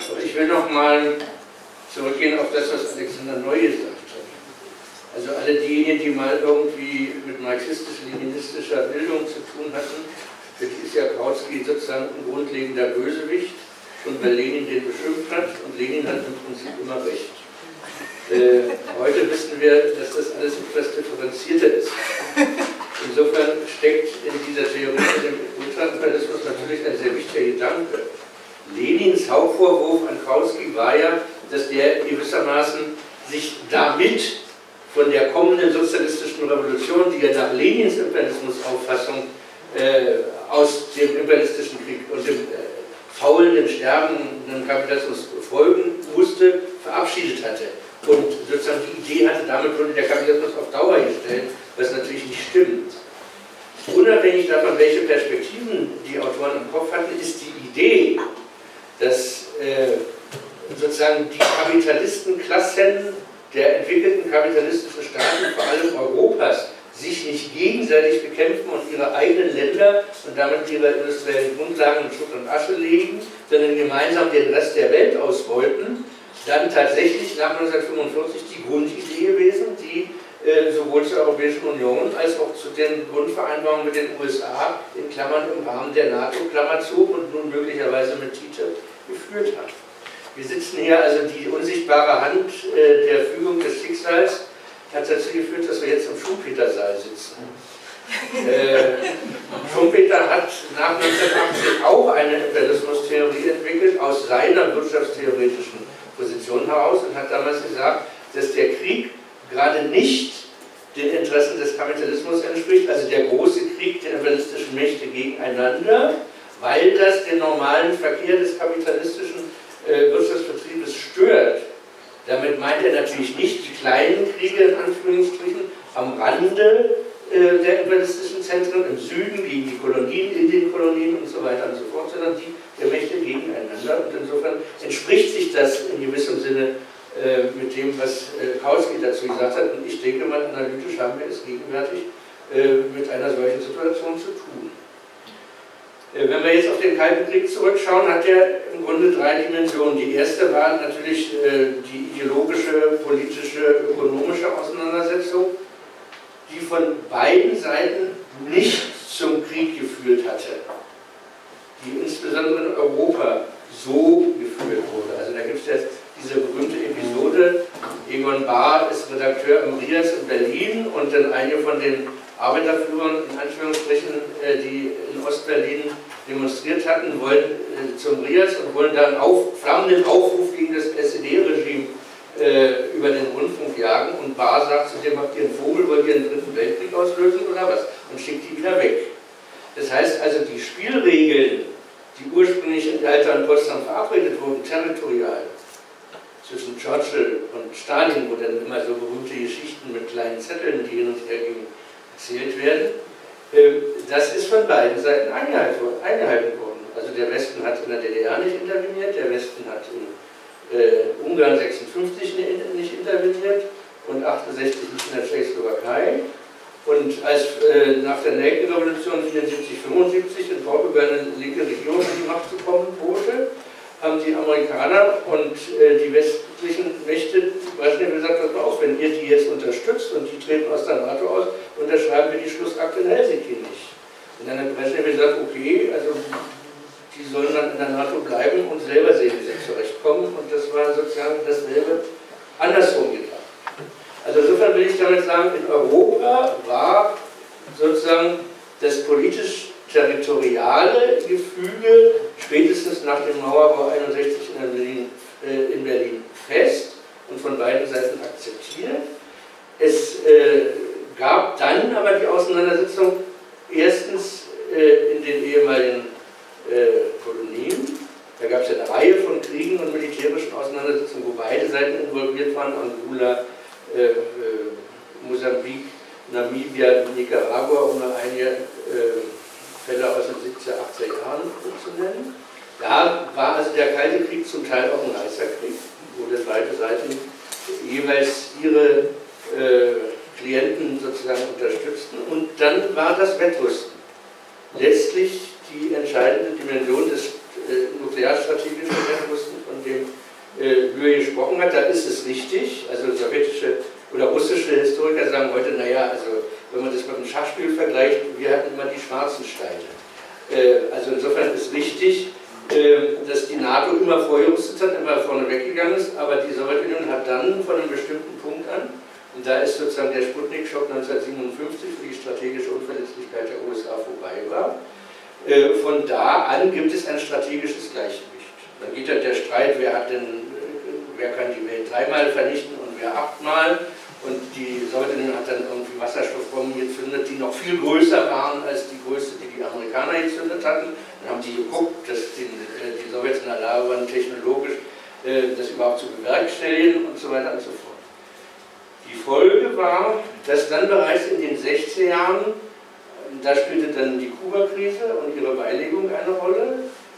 Aber ich will noch mal zurückgehen auf das, was Alexander Neu gesagt hat. Also alle diejenigen, die mal irgendwie mit marxistisch-leninistischer Bildung zu tun hatten, für die ist ja Kautsky sozusagen ein grundlegender Bösewicht, und weil Lenin den beschimpft hat, und Lenin hat im Prinzip immer recht. Heute wissen wir, dass das alles etwas differenzierter ist. Insofern steckt in dieser Theorie dem Ultraliberalismus natürlich ein sehr wichtiger Gedanke. Lenins Hauptvorwurf an Kautsky war ja, dass der gewissermaßen sich damit von der kommenden sozialistischen Revolution, die ja nach Lenins Imperialismusauffassung aus dem imperialistischen Krieg und dem faulen, dem sterbenden Kapitalismus folgen musste, verabschiedet hatte. Und sozusagen die Idee hatte, damit wurde der Kapitalismus auf Dauer gestellt, was natürlich nicht stimmt. Unabhängig davon, welche Perspektiven die Autoren im Kopf hatten, ist die Idee, dass sozusagen die Kapitalistenklassen der entwickelten kapitalistischen Staaten, vor allem Europas, sich nicht gegenseitig bekämpfen und ihre eigenen Länder und damit ihre industriellen Grundlagen in Schutt und Asche legen, sondern gemeinsam den Rest der Welt ausbeuten, dann tatsächlich nach 1945 die Grundidee gewesen, die sowohl zur Europäischen Union als auch zu den Grundvereinbarungen mit den USA in Klammern im Rahmen der NATO, Klammer zu, und nun möglicherweise mit TTIP geführt hat. Wir sitzen hier, also die unsichtbare Hand der Fügung des Schicksals hat dazu geführt, dass wir jetzt im Schumpeter-Saal sitzen. Schumpeter hat nach 1980 auch eine Imperialismustheorie entwickelt, aus seiner wirtschaftstheoretischen Position heraus, und hat damals gesagt, dass der Krieg gerade nicht den Interessen des Kapitalismus entspricht, also der große Krieg der imperialistischen Mächte gegeneinander, weil das den normalen Verkehr des kapitalistischen Wirtschaftsbetriebes stört. Damit meint er natürlich nicht die kleinen Kriege in Anführungsstrichen am Rande der imperialistischen Zentren, im Süden gegen die Kolonien, in den Kolonien und so weiter und so fort, sondern die der Mächte gegeneinander. Und insofern entspricht sich das in gewissem Sinne mit dem, was Kautsky dazu gesagt hat. Und ich denke mal, analytisch haben wir es gegenwärtig mit einer solchen Situation zu tun. Wenn wir jetzt auf den Kalten Krieg zurückschauen, hat er im Grunde drei Dimensionen. Die erste war natürlich die ideologische, politische, ökonomische Auseinandersetzung, die von beiden Seiten nicht zum Krieg geführt hatte, die insbesondere in Europa so geführt wurde. Also da gibt es jetzt diese berühmte Episode, Egon Bahr ist Redakteur im RIAS in Berlin, und dann einige von den Arbeiterführern, in Anführungsstrichen, die in Ostberlin demonstriert hatten, wollen zum RIAS und wollen da einen flammenden Aufruf gegen das SED-Regime über den Rundfunk jagen, und Bahr sagt zu dem: habt ihr einen Vogel, wollt ihr einen dritten Weltkrieg auslösen oder was? Und schickt die wieder weg. Das heißt also, die Spielregeln, die ursprünglich in Yalta und Potsdam verabredet wurden, territorial, zwischen Churchill und Stalin, wo dann immer so berühmte Geschichten mit kleinen Zetteln, die hin und her gingen, erzählt werden, das ist von beiden Seiten eingehalten worden. Also der Westen hat in der DDR nicht interveniert, der Westen hat in Ungarn 56 nicht interveniert und 68 nicht in der Tschechoslowakei. Und als nach der Nelkenrevolution 74-75 in Portugal eine linke Regierung an die Macht zu kommen drohte, haben die Amerikaner und die westlichen Mächte Brezhnev gesagt: pass mal auf, wenn ihr die jetzt unterstützt und die treten aus der NATO aus, unterschreiben wir die Schlussakte in Helsinki nicht. Und dann hat Brezhnev gesagt: okay, also die sollen dann in der NATO bleiben und selber sehen, wie sie zurechtkommen. Und das war sozusagen dasselbe andersrum gedacht. Also insofern will ich damit sagen, in Europa war sozusagen das politisch-territoriale Gefüge spätestens nach dem Mauerbau 61 in Berlin fest und von beiden Seiten akzeptiert. Es gab dann aber die Auseinandersetzung erstens in den ehemaligen Kolonien. Da gab es ja eine Reihe von Kriegen und militärischen Auseinandersetzungen, wo beide Seiten involviert waren: Angola, Mosambik, Namibia, Nicaragua, um nur einige Fälle aus den 70er, 80er Jahren zu nennen. Da war also der Kalte Krieg zum Teil auch ein heißer Krieg, wo dann beide Seiten jeweils ihre Klienten sozusagen unterstützten. Und dann war das Wettrüsten letztlich die entscheidende Dimension des nuklearstrategischen Wettrüstens, von dem sagen heute, naja, also wenn man das mit dem Schachspiel vergleicht, wir hatten immer die schwarzen Steine. Also insofern ist richtig, dass die NATO immer vorgerüstet hat, immer vorne weggegangen ist, aber die Sowjetunion hat dann von einem bestimmten Punkt an, und da ist sozusagen der Sputnik-Schock 1957, wo die strategische Unverletzlichkeit der USA vorbei war, von da an gibt es ein strategisches Gleichgewicht. Dann geht halt der Streit, wer kann die Welt dreimal vernichten und wer achtmal. Und die Sowjetunion hat dann irgendwie Wasserstoffbomben gezündet, die noch viel größer waren als die größte, die die Amerikaner gezündet hatten. Dann haben die geguckt, dass die Sowjets in der Lage waren, technologisch das überhaupt zu bewerkstelligen und so weiter und so fort. Die Folge war, dass dann bereits in den 60er Jahren, da spielte dann die Kuba-Krise und ihre Beilegung eine Rolle,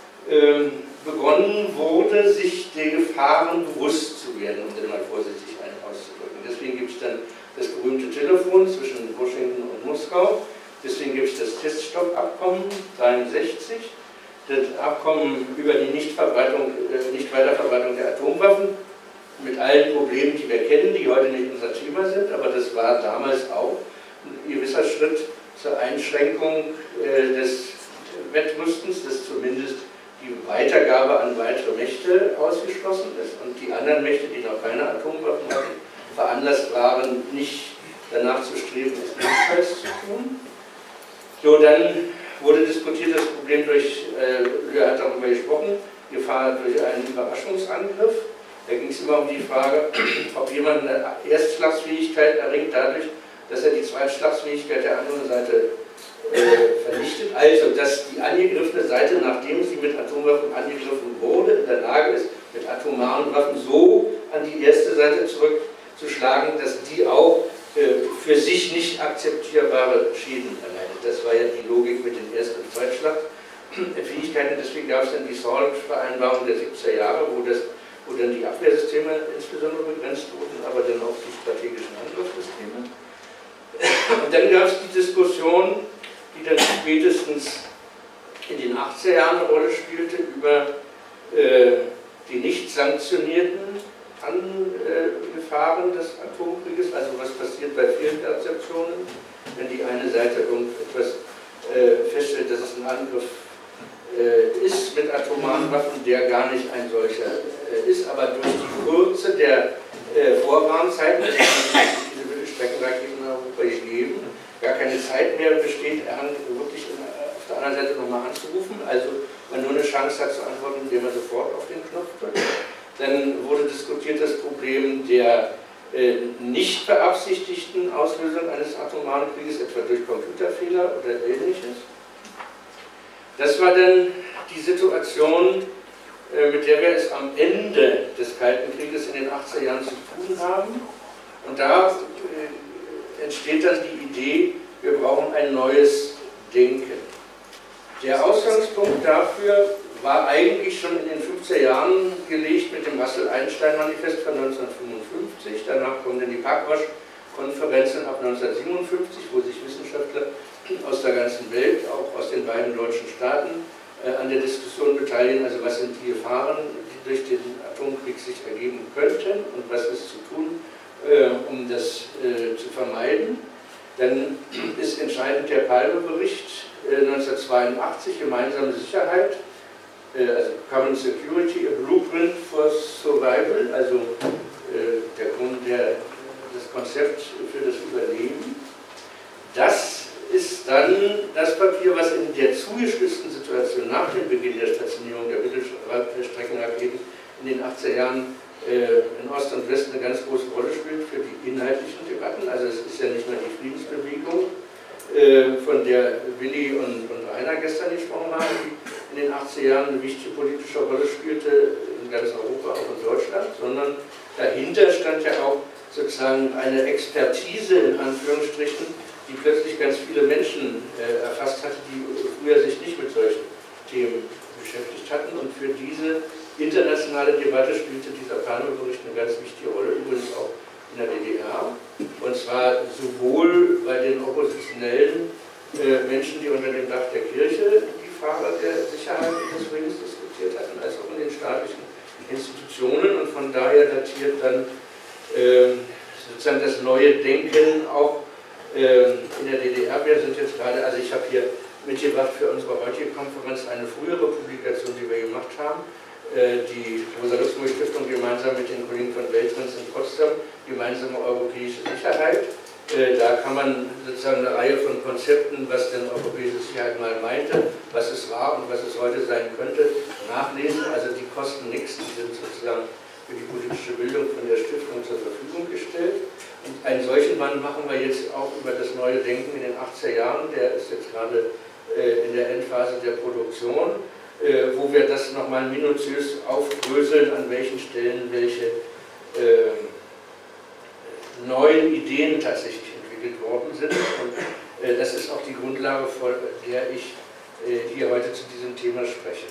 begonnen wurde, sich der Gefahren bewusst zu werden, um den mal vorsichtig auszudrücken. Deswegen gibt es dann das berühmte Telefon zwischen Washington und Moskau, deswegen gibt es das Teststoppabkommen 1963, das Abkommen über die Nichtweiterverbreitung der Atomwaffen, mit allen Problemen, die wir kennen, die heute nicht unser Thema sind, aber das war damals auch ein gewisser Schritt zur Einschränkung des Wettrüstens, dass zumindest die Weitergabe an weitere Mächte ausgeschlossen ist und die anderen Mächte, die noch keine Atomwaffen hatten, veranlasst waren, nicht danach zu streben, es ebenfalls zu tun. So, dann wurde diskutiert das Problem durch, er hat darüber gesprochen, Gefahr durch einen Überraschungsangriff. Da ging es immer um die Frage, ob jemand eine Erstschlagsfähigkeit erringt dadurch, dass er die Zweitschlagsfähigkeit der anderen Seite vernichtet. Also, dass die angegriffene Seite, nachdem sie mit Atomwaffen angegriffen wurde, in der Lage ist, mit atomaren Waffen so an die erste Seite zurückzuschlagen, dass die auch für sich nicht akzeptierbare Schäden erleidet. Das war ja die Logik mit den Erst- und Zweitschlagfähigkeiten. Deswegen gab es dann die SALT-Vereinbarung der 70er Jahre, wo dann die Abwehrsysteme insbesondere begrenzt wurden, aber dann auch die strategischen Angriffssysteme. Und dann gab es die Diskussion, die dann spätestens in den 80er Jahren eine Rolle spielte, über die nicht sanktionierten Gefahren des Atomkrieges, also was passiert bei Fehlinterzeptionen, wenn die eine Seite irgendetwas feststellt, dass es ein Angriff ist mit atomaren Waffen, der gar nicht ein solcher ist, aber durch die Kürze der Vorwarnzeiten, diese Mittelstreckenraketen in Europa gegeben, gar keine Zeit mehr besteht, wirklich auf der anderen Seite nochmal anzurufen, also man nur eine Chance hat zu antworten, indem man sofort auf den Knopf drückt. Dann wurde diskutiert das Problem der nicht beabsichtigten Auslösung eines atomaren Krieges, etwa durch Computerfehler oder Ähnliches. Das war dann die Situation, mit der wir es am Ende des Kalten Krieges in den 80er Jahren zu tun haben. Und da entsteht dann die Idee, wir brauchen ein neues Denken. Der Ausgangspunkt dafür war eigentlich schon in den 50er Jahren gelegt mit dem Russell-Einstein-Manifest von 1955. Danach kommen dann die Pugwash-Konferenzen ab 1957, wo sich Wissenschaftler aus der ganzen Welt, auch aus den beiden deutschen Staaten, an der Diskussion beteiligen, also was sind die Gefahren, die durch den Atomkrieg sich ergeben könnten und was ist zu tun, um das zu vermeiden. Dann ist entscheidend der Palme-Bericht 1982, gemeinsame Sicherheit, also Common Security, a Blueprint for Survival, also das Konzept für das Überleben. Das ist dann das Papier, was in der zugespitzten Situation nach dem Beginn der Stationierung der Mittelstreckenraketen in den 80er Jahren in Ost und West eine ganz große Rolle spielt für die inhaltlichen Debatten. Also es ist ja nicht nur die Friedensbewegung, von der Willi und Rainer gestern gesprochen haben, die in den 80er Jahren eine wichtige politische Rolle spielte, in ganz Europa, auch in Deutschland, sondern dahinter stand ja auch sozusagen eine Expertise in Anführungsstrichen, die plötzlich ganz viele Menschen erfasst hatte, die früher sich nicht mit solchen Themen beschäftigt hatten. Und für diese internationale Debatte spielte dieser Palme-Bericht eine ganz wichtige Rolle, übrigens auch in der DDR. Und zwar sowohl bei den oppositionellen Menschen, die unter dem Dach der Kirche die Frage der Sicherheit des Friedens diskutiert hatten, als auch in den staatlichen Institutionen. Und von daher datiert dann sozusagen das neue Denken auch in der DDR. Wir sind jetzt gerade, also ich habe hier mitgebracht für unsere heutige Konferenz eine frühere Publikation, die wir gemacht haben, die Rosa-Luxemburg-Stiftung gemeinsam mit den Kollegen von Weltrens in Potsdam, gemeinsame europäische Sicherheit. Da kann man sozusagen eine Reihe von Konzepten, was denn europäische Sicherheit mal meinte, was es war und was es heute sein könnte, nachlesen. Also die kosten nichts, die sind sozusagen für die politische Bildung von der Stiftung zur Verfügung gestellt. Und einen solchen Mann machen wir jetzt auch über das neue Denken in den 80er Jahren, der ist jetzt gerade in der Endphase der Produktion, wo wir das nochmal minutiös aufdröseln, an welchen Stellen welche neuen Ideen tatsächlich entwickelt worden sind. Und das ist auch die Grundlage, vor der ich hier heute zu diesem Thema spreche.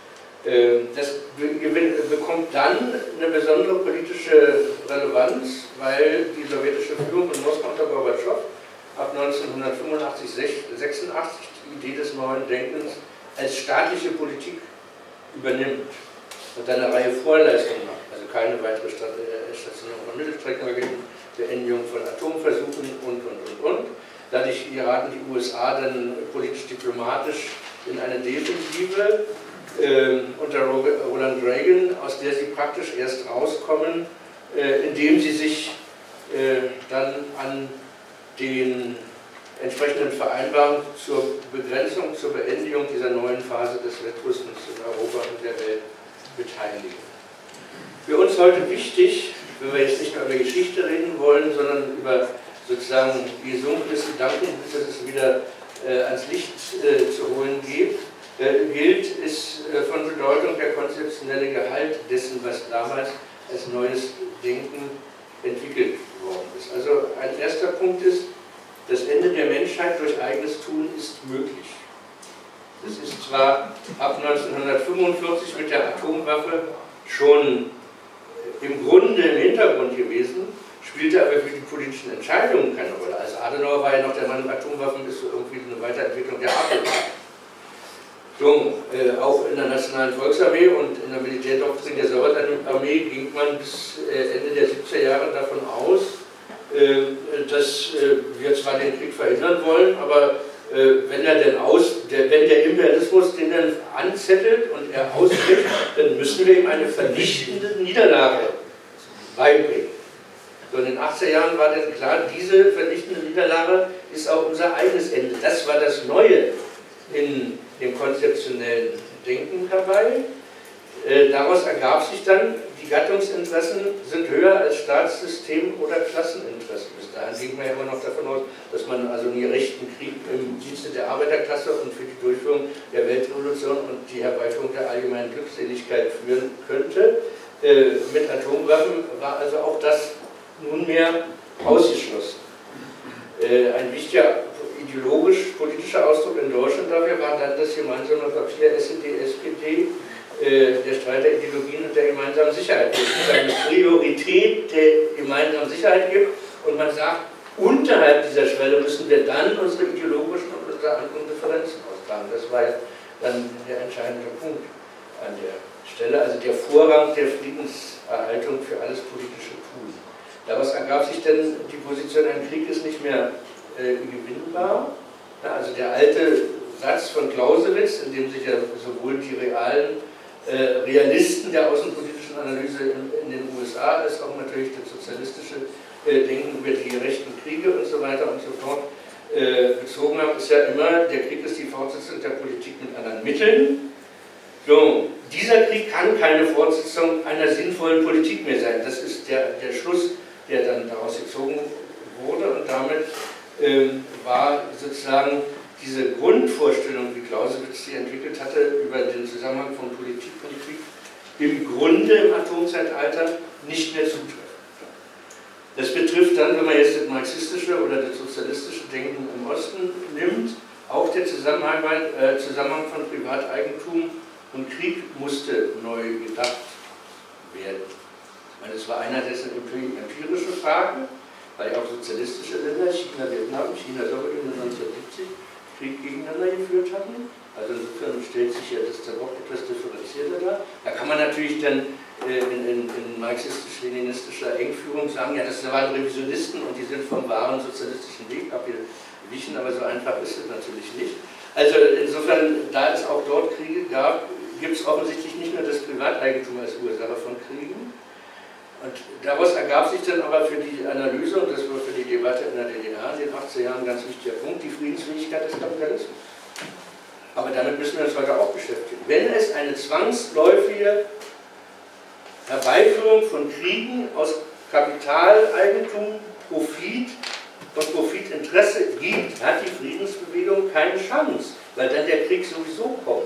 Das bekommt dann eine besondere politische Relevanz, weil die sowjetische Führung in Moskau unter Gorbatschow ab 1985, 86 die Idee des neuen Denkens als staatliche Politik übernimmt und dann eine Reihe Vorleistungen macht. Also keine weitere Stationierung von Mittelstreckenraketen, Beendigung von Atomversuchen und. Dadurch geraten die USA dann politisch-diplomatisch in eine Defensive unter Ronald Reagan, aus der sie praktisch erst rauskommen, indem sie sich dann an den entsprechenden Vereinbarungen zur Begrenzung, zur Beendigung dieser neuen Phase des Wettrüstens in Europa und der Welt beteiligen. Für uns heute wichtig, wenn wir jetzt nicht mehr über Geschichte reden wollen, sondern über sozusagen die gesunkenes Gedanken, bis es wieder ans Licht zu holen gilt, ist von Bedeutung der konzeptionelle Gehalt dessen, was damals als neues Denken entwickelt worden ist. Also ein erster Punkt ist, das Ende der Menschheit durch eigenes Tun ist möglich. Das ist zwar ab 1945 mit der Atomwaffe schon im Grunde im Hintergrund gewesen, spielte aber für die politischen Entscheidungen keine Rolle. Also Adenauer war ja noch der Mann, Atomwaffen ist so irgendwie eine Weiterentwicklung der Abwehrmacht. So, auch in der Nationalen Volksarmee und in der Militärdoktrin der Sowjetarmee ging man bis Ende der 70er Jahre davon aus, dass wir zwar den Krieg verhindern wollen, aber wenn der Imperialismus den dann anzettelt und er ausbricht, dann müssen wir ihm eine vernichtende Niederlage beibringen. So in den 80er Jahren war dann klar, diese vernichtende Niederlage ist auch unser eigenes Ende. Das war das Neue in dem konzeptionellen Denken dabei. Daraus ergab sich dann, die Gattungsinteressen sind höher als Staatssystem- oder Klasseninteressen. Bis dahin ging man ja immer noch davon aus, dass man also einen gerechten Krieg im Dienste der Arbeiterklasse und für die Durchführung der Weltrevolution und die Herbeiführung der allgemeinen Glückseligkeit führen könnte. Mit Atomwaffen war also auch das nunmehr ausgeschlossen. Ein wichtiger ideologisch-politischer Ausdruck in Deutschland dafür war dann das gemeinsame Papier SED-SPD, der Streit der Ideologien und der gemeinsamen Sicherheit, wo es eine Priorität der gemeinsamen Sicherheit gibt und man sagt, unterhalb dieser Schwelle müssen wir dann unsere ideologischen und unsere anderen Differenzen austragen. Das war ja dann der entscheidende Punkt an der Stelle, also der Vorrang der Friedenserhaltung für alles politische Tun. Daraus ergab sich dann die Position, ein Krieg ist nicht mehr gewinnbar. Ja, also der alte Satz von Clausewitz, in dem sich ja sowohl die Realisten der außenpolitischen Analyse in den USA als auch natürlich das sozialistische Denken über die gerechten Kriege und so weiter und so fort bezogen haben, ist ja immer, der Krieg ist die Fortsetzung der Politik mit anderen Mitteln. So, dieser Krieg kann keine Fortsetzung einer sinnvollen Politik mehr sein. Das ist der Schluss, der dann daraus gezogen wurde und damit war sozusagen diese Grundvorstellung, wie Clausewitz sie entwickelt hatte, über den Zusammenhang von Politik und Krieg im Grunde im Atomzeitalter nicht mehr zutreffend. Das betrifft dann, wenn man jetzt das marxistische oder das sozialistische Denken im Osten nimmt, auch der Zusammenhang von Privateigentum und Krieg musste neu gedacht werden. Ich meine, das war einerseits eine empirische Frage, weil auch sozialistische Länder, China, Vietnam, China, Sowjetunion 1970, Krieg gegeneinander geführt hatten. Also insofern stellt sich ja das dann auch etwas differenzierter dar. Da kann man natürlich dann in marxistisch-leninistischer Engführung sagen, ja, das waren Revisionisten und die sind vom wahren sozialistischen Weg abgewichen, aber so einfach ist es natürlich nicht. Also insofern, da es auch dort Kriege gab, gibt es offensichtlich nicht nur das Privateigentum als Ursache von Kriegen. Und daraus ergab sich dann aber für die Analyse, und das war für die Debatte in der DDR in den 80er Jahren ein ganz wichtiger Punkt, die Friedensfähigkeit des Kapitalismus. Aber damit müssen wir uns heute auch beschäftigen. Wenn es eine zwangsläufige Herbeiführung von Kriegen aus Kapitaleigentum, Profit und Profitinteresse gibt, hat die Friedensbewegung keine Chance, weil dann der Krieg sowieso kommt.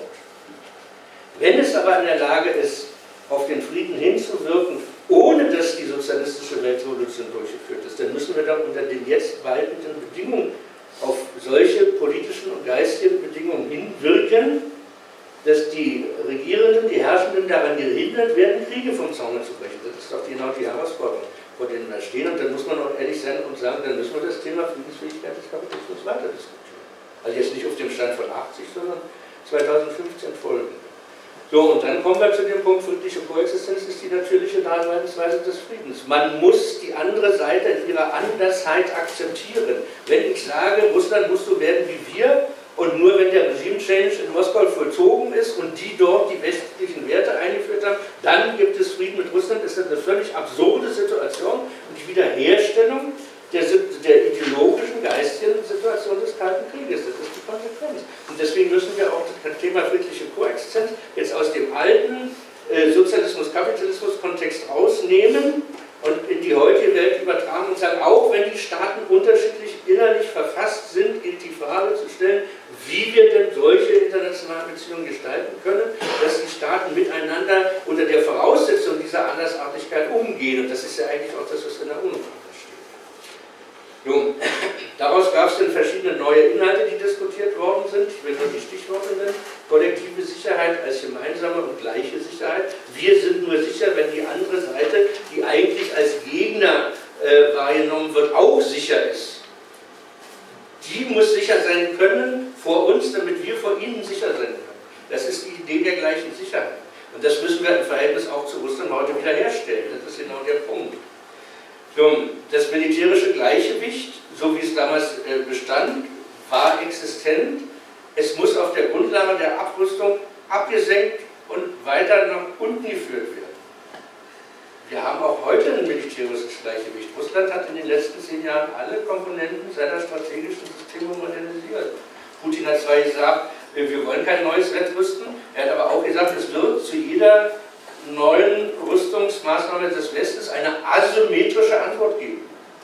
Wenn es aber in der Lage ist, auf den Frieden hinzuwirken, ohne dass die sozialistische Weltrevolution durchgeführt ist, dann müssen wir dann unter den jetzt waltenden Bedingungen auf solche politischen und geistigen Bedingungen hinwirken, dass die Regierenden, die Herrschenden daran gehindert werden, Kriege vom Zaune zu brechen. Das ist doch genau die Herausforderung, vor denen wir stehen. Und dann muss man auch ehrlich sein und sagen, dann müssen wir das Thema Friedensfähigkeit des Kapitalismus weiter diskutieren. Also jetzt nicht auf dem Stand von 80, sondern 2015 folgen. So, und dann kommen wir zu dem Punkt, friedliche Koexistenz ist die natürliche Darreichungsweise des Friedens. Man muss die andere Seite in ihrer Andersheit akzeptieren. Wenn ich sage, Russland muss so werden wie wir, und nur wenn der Regime-Change in Moskau vollzogen ist und die dort die westlichen Werte eingeführt haben, dann gibt es Frieden mit Russland, ist das eine völlig absurde Situation und die Wiederherstellung der ideologischen, geistigen Situation des Kalten Krieges. Das ist die Konsequenz. Und deswegen müssen wir auch das Thema friedliche Koexistenz jetzt aus dem alten Sozialismus-Kapitalismus-Kontext rausnehmen und in die heutige Welt übertragen und sagen, auch wenn die Staaten unterschiedlich innerlich verfasst sind, in die Frage zu stellen, wie wir denn solche internationalen Beziehungen gestalten können, dass die Staaten miteinander unter der Voraussetzung dieser Andersartigkeit umgehen. Und das ist ja eigentlich auch das, was in der UNO steht. Nun, daraus gab es dann verschiedene neue Inhalte, die diskutiert worden sind. Ich will nur die Stichworte nennen. Kollektive Sicherheit als gemeinsame und gleiche Sicherheit. Wir sind nur sicher, wenn die andere Seite, die eigentlich als Gegner wahrgenommen wird, auch sicher ist. Die muss sicher sein können vor uns, damit wir vor ihnen sicher sein können. Das ist die Idee der gleichen Sicherheit. Und das müssen wir im Verhältnis auch zu Russland heute wiederherstellen. Das ist genau der Punkt. Das militärische Gleichgewicht, so wie es damals bestand, war existent. Es muss auf der Grundlage der Abrüstung abgesenkt und weiter nach unten geführt werden. Wir haben auch heute ein militärisches Gleichgewicht. Russland hat in den letzten 10 Jahren alle Komponenten seiner strategischen Systeme modernisiert. Putin hat zwar gesagt, wir wollen kein neues Wettrüsten, er hat aber auch gesagt, es wird zu jeder neuen Rüstungsmaßnahme des Westens eine asymmetrische Antwort geben.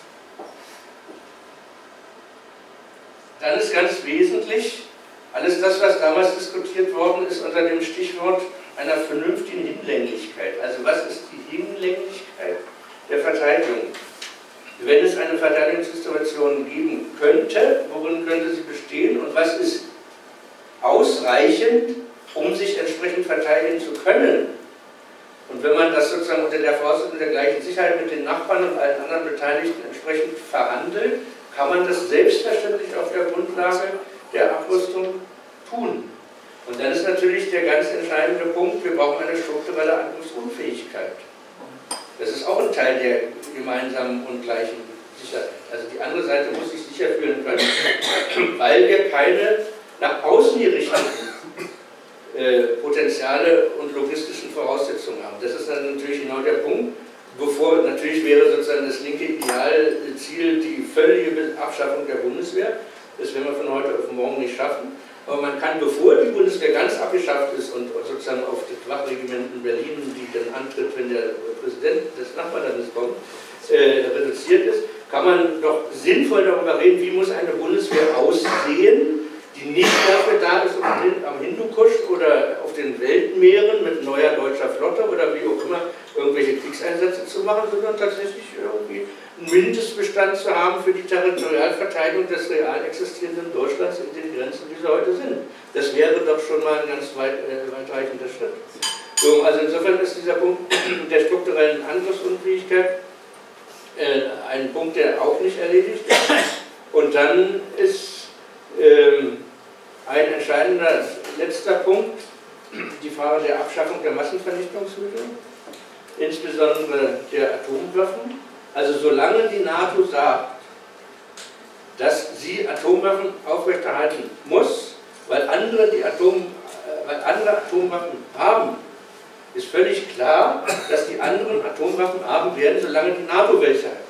Dann ist ganz wesentlich, alles das, was damals diskutiert worden ist, unter dem Stichwort einer vernünftigen Hinlänglichkeit. Also was ist die Hinlänglichkeit der Verteidigung? Wenn es eine Verteidigungssituation geben könnte, worin könnte sie bestehen und was ist ausreichend, um sich entsprechend verteidigen zu können? Und wenn man das sozusagen unter der Voraussetzung der gleichen Sicherheit mit den Nachbarn und allen anderen Beteiligten entsprechend verhandelt, kann man das selbstverständlich auf der Grundlage der Abrüstung tun. Und dann ist natürlich der ganz entscheidende Punkt, wir brauchen eine strukturelle Angriffsunfähigkeit. Das ist auch ein Teil der gemeinsamen und gleichen Sicherheit. Also die andere Seite muss sich sicher fühlen können, weil wir keine nach außen gerichteten Potenziale und logistischen Voraussetzungen haben. Das ist dann natürlich genau der Punkt, bevor natürlich wäre sozusagen das linke Idealziel die völlige Abschaffung der Bundeswehr. Das werden wir von heute auf morgen nicht schaffen. Aber man kann, bevor die Bundeswehr ganz abgeschafft ist und sozusagen auf das Wachregiment in Berlin, die dann antritt, wenn der Präsident des Nachbarlandes kommt, reduziert ist, kann man doch sinnvoll darüber reden, wie muss eine Bundeswehr aussehen, die nicht dafür da ist, um am Hindukusch oder auf den Weltmeeren mit neuer deutscher Flotte oder wie auch immer irgendwelche Kriegseinsätze zu machen, sondern tatsächlich irgendwie einen Mindestbestand zu haben für die Territorialverteidigung des real existierenden Deutschlands in den Grenzen, wie sie heute sind. Das wäre doch schon mal ein ganz weitreichender Schritt. So, also insofern ist dieser Punkt der strukturellen Angriffsunfähigkeit ein Punkt, der auch nicht erledigt ist. Und dann ist ein entscheidender letzter Punkt die Frage der Abschaffung der Massenvernichtungsmittel. insbesondere der Atomwaffen. Also solange die NATO sagt, dass sie Atomwaffen aufrechterhalten muss, weil andere Atomwaffen haben, ist völlig klar, dass die anderen Atomwaffen haben werden, solange die NATO welche hat.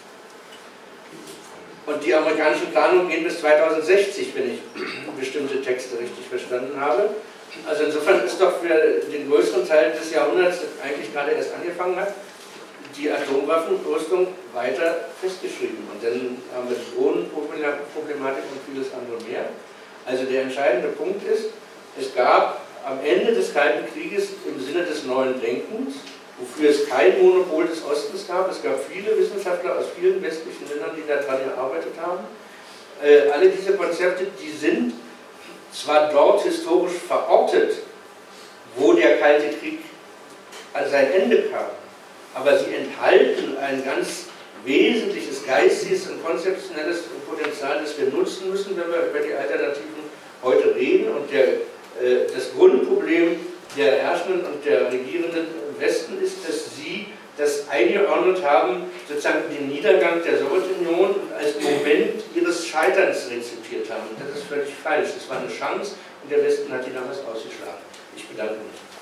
Und die amerikanischen Planungen gehen bis 2060, wenn ich bestimmte Texte richtig verstanden habe. Also insofern ist doch für den größeren Teil des Jahrhunderts, das eigentlich gerade erst angefangen hat, die Atomwaffenrüstung weiter festgeschrieben. Und dann haben wir die Drohnenproblematik und vieles andere mehr. Also der entscheidende Punkt ist, es gab am Ende des Kalten Krieges im Sinne des neuen Denkens, wofür es kein Monopol des Ostens gab, es gab viele Wissenschaftler aus vielen westlichen Ländern, die daran gearbeitet haben. Alle diese Konzepte, die sind zwar dort historisch verortet, wo der Kalte Krieg an sein Ende kam, aber sie enthalten ein ganz wesentliches geistiges und konzeptionelles Potenzial, das wir nutzen müssen, wenn wir über die Alternativen heute reden. Und das Grundproblem der herrschenden und der regierenden im Westen ist, dass sie das eingeordnet haben, sozusagen den Niedergang der Sowjetunion als Moment ihres Scheiterns rezipiert haben. Und das ist völlig falsch. Es war eine Chance und der Westen hat die damals ausgeschlagen. Ich bedanke mich.